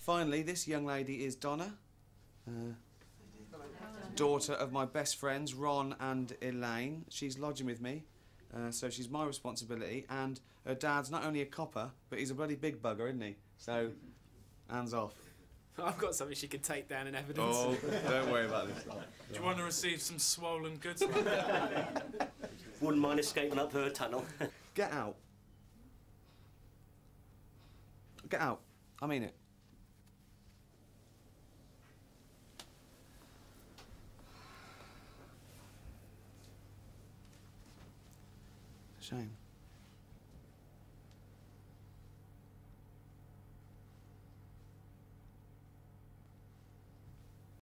Finally, this young lady is Donna, daughter of my best friends, Ron and Elaine. She's lodging with me, so she's my responsibility, and her dad's not only a copper, but he's a bloody big bugger, isn't he? So, hands off. I've got something she could take down in evidence. Oh, don't worry about this. Do you want to receive some swollen goods? Wouldn't mind escaping up her tunnel. Get out. Get out. I mean it. Shame.